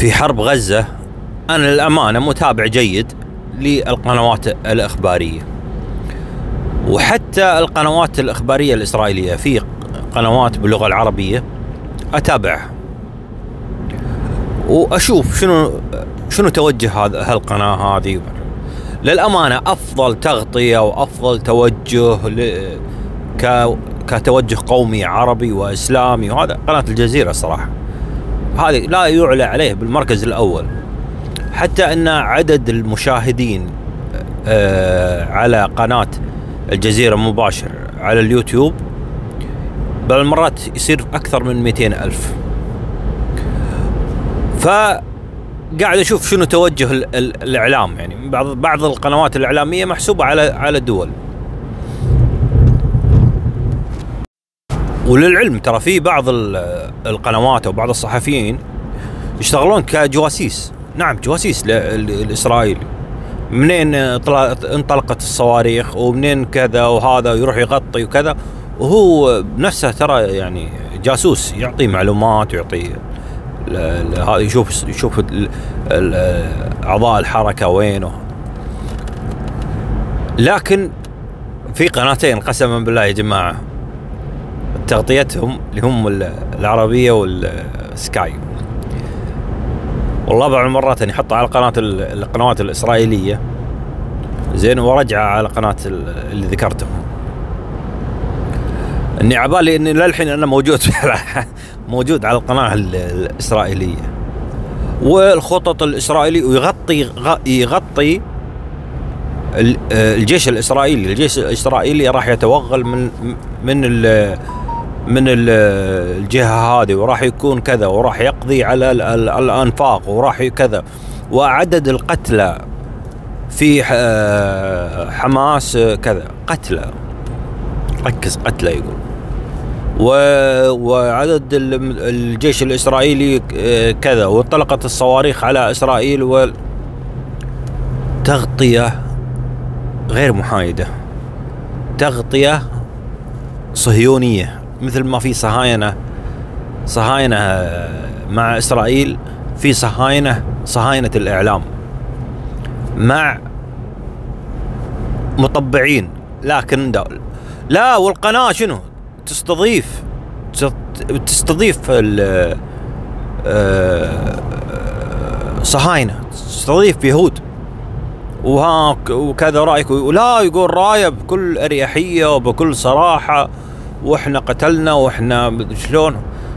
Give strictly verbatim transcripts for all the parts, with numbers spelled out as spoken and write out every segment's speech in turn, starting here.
في حرب غزة أنا للأمانة متابع جيد للقنوات الإخبارية، وحتى القنوات الإخبارية الإسرائيلية في قنوات باللغة العربية أتابعها وأشوف شنو شنو توجه هذا هالقناة هذه. للأمانة أفضل تغطية وأفضل توجه ك كتوجه قومي عربي وإسلامي، وهذا قناة الجزيرة صراحة، هذه لا يعلى عليه بالمركز الأول. حتى أن عدد المشاهدين على قناة الجزيرة مباشر على اليوتيوب بعض المرات يصير أكثر من مئتين ألف. فقاعد أشوف شنو توجه الإعلام، يعني بعض بعض القنوات الإعلامية محسوبة على على الدول. وللعلم ترى في بعض القنوات أو بعض الصحفيين يشتغلون كجواسيس، نعم جواسيس لإسرائيل، منين انطلقت الصواريخ ومنين كذا وهذا، يروح يغطي وكذا، وهو بنفسه ترى يعني جاسوس، يعطي معلومات ويعطي هذا، يشوف يشوف أعضاء الحركة وينه. لكن في قناتين قسما بالله يا جماعة تغطيتهم اللي هم العربية والسكاي، والله بعض المرات اني احطها على قناة القنوات الإسرائيلية زين، ورجع على قناة اللي ذكرتهم، اني عبالي اني للحين انا موجود موجود على القناة الإسرائيلية والخطط الإسرائيلي، ويغطي يغطي الجيش الإسرائيلي. الجيش الإسرائيلي راح يتوغل من من ال من الجهة هذه، وراح يكون كذا، وراح يقضي على الأنفاق، وراح كذا، وعدد القتلى في حماس كذا، قتلى، ركز قتلى يقول، وعدد الجيش الإسرائيلي كذا، وانطلقت الصواريخ على إسرائيل، وتغطية غير محايدة، تغطية صهيونية، مثل ما في صهاينة صهاينة مع إسرائيل، في صهاينة صهاينة الإعلام مع مطبعين. لكن دول لا، والقناة شنو تستضيف تستضيف صهاينة، تستضيف يهود وهاك وكذا، رأيك ولا يقول رايه بكل أريحية وبكل صراحة، واحنا قتلنا واحنا شلون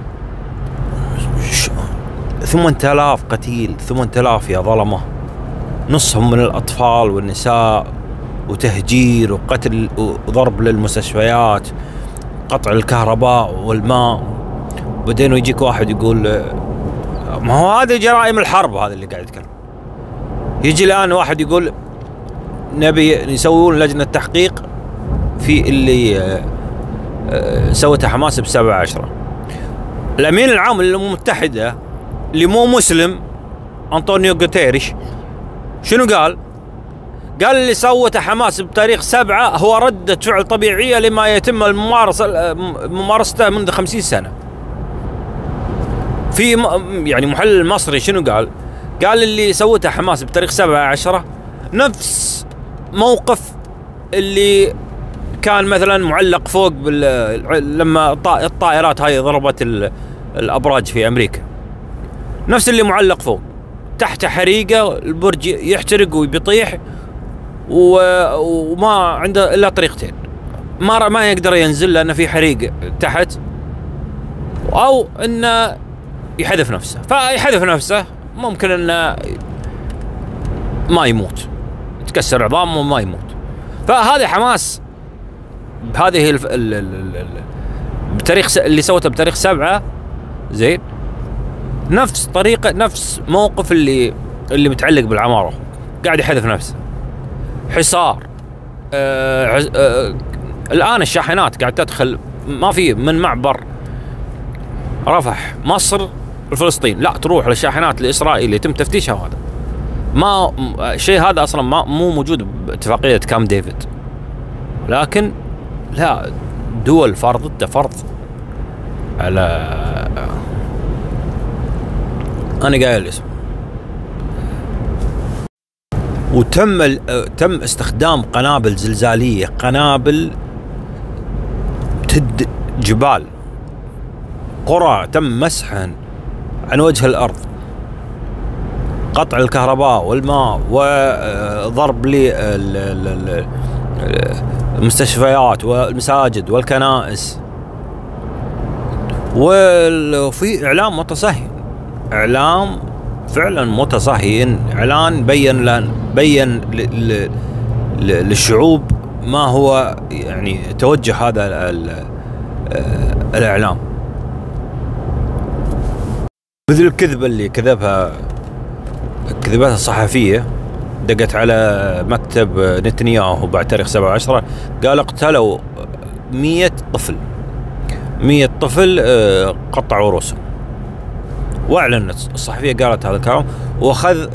ثمانية آلاف قتيل، ثمانية آلاف يا ظلمة، نصهم من الأطفال والنساء، وتهجير وقتل وضرب للمستشفيات، قطع الكهرباء والماء. بعدين يجيك واحد يقول ما هو هذه جرائم الحرب، هذا اللي قاعد يتكلم. يجي الآن واحد يقول نبي يسوون لجنة تحقيق في اللي سوته حماس بسبعة عشرة. الأمين العام للأمم المتحدة اللي مو مسلم أنطونيو غوتيريش شنو قال؟ قال اللي سوته حماس بتاريخ سبعة هو ردة فعل طبيعية لما يتم الممارسة ممارسته منذ خمسين سنة. في يعني محلل مصري شنو قال؟ قال اللي سوته حماس بتاريخ سبعة عشرة نفس موقف اللي كان مثلا معلق فوق بال... لما الطائرات هاي ضربت الأبراج في أمريكا، نفس اللي معلق فوق، تحت حريقة، البرج يحترق وبيطيح، و... وما عنده إلا طريقتين، ما ما يقدر ينزل لأنه في حريق تحت، أو إنه يحذف نفسه. فيحذف نفسه ممكن إنه ما يموت، يتكسر عظامه وما يموت. فهذه حماس بهذه الف... ال... ال... ال... بتاريخ س... اللي سوته بتاريخ سبعة زين، نفس طريقة نفس موقف اللي اللي متعلق بالعمارة، قاعد يحذف نفسه. حصار آه... عز... آه... الآن الشاحنات قاعد تدخل، ما في من معبر رفح مصر لفلسطين لا تروح للشاحنات الإسرائيل يتم تفتيشها، وهذا ما شيء هذا أصلا ما مو موجود باتفاقية كامب ديفيد. لكن لا، دول فرضته فرض على، أنا قايل الاسم وتم تم استخدام قنابل زلزالية، قنابل تهد جبال، قرى تم مسحهن عن وجه الأرض، قطع الكهرباء والماء وضرب للمستشفيات والمساجد والكنائس. وفي إعلام متصهين، إعلام فعلا متصهين، إعلان بين لن بين للشعوب ما هو يعني توجه هذا الإعلام. مثل الكذبة اللي كذبها كذبتها الصحفية، دقت على مكتب نتنياهو بعد تاريخ سبعة عشرة، قال اقتلوا مية طفل، مية طفل قطعوا رؤوسهم. واعلنت الصحفية قالت هذا الكلام، واخذ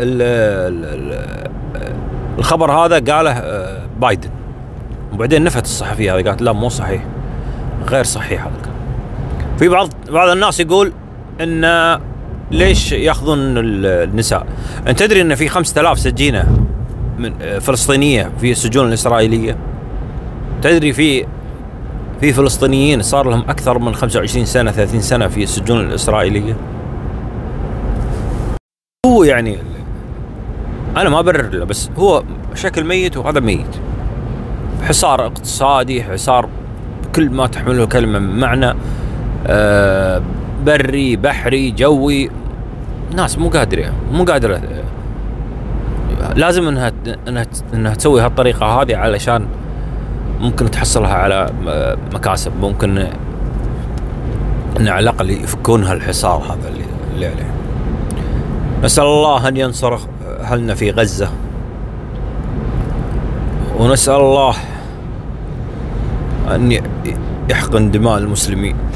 الخبر هذا قاله بايدن، وبعدين نفت الصحفية هذه قالت لا مو صحيح، غير صحيح هذا الكلام. في بعض بعض الناس يقول ان ليش ياخذون النساء؟ انت تدري ان في خمسة آلاف سجينة من فلسطينية في السجون الإسرائيلية؟ تدري في في فلسطينيين صار لهم أكثر من خمسة وعشرين سنة ثلاثين سنة في السجون الإسرائيلية؟ هو يعني أنا ما أبرر له، بس هو شكل ميت وهذا ميت. حصار اقتصادي، حصار كل ما تحمله كلمة من معنى، آه بري بحري جوي، ناس مو قادرة مو قادرة لازم انها انها انها تسوي هالطريقة هذه علشان ممكن تحصلها على مكاسب، ممكن ان على الاقل يفكون هالحصار هذا اللي, اللي عليه. نسأل الله ان ينصر اهلنا في غزة، ونسأل الله ان يحقن دماء المسلمين.